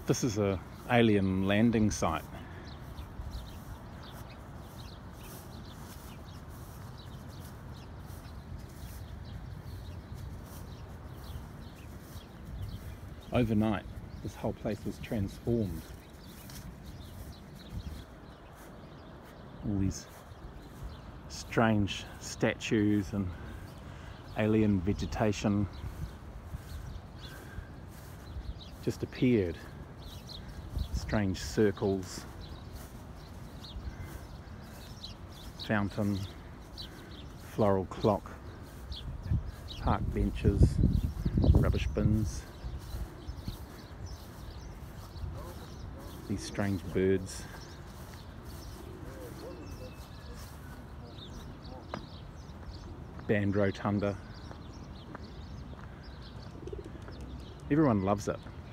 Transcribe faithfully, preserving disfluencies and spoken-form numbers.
This is a alien landing site. Overnight, this whole place was transformed. All these strange statues and alien vegetation just appeared. Strange circles, fountain, floral clock, park benches, rubbish bins, these strange birds. Band rotunda. Everyone loves it.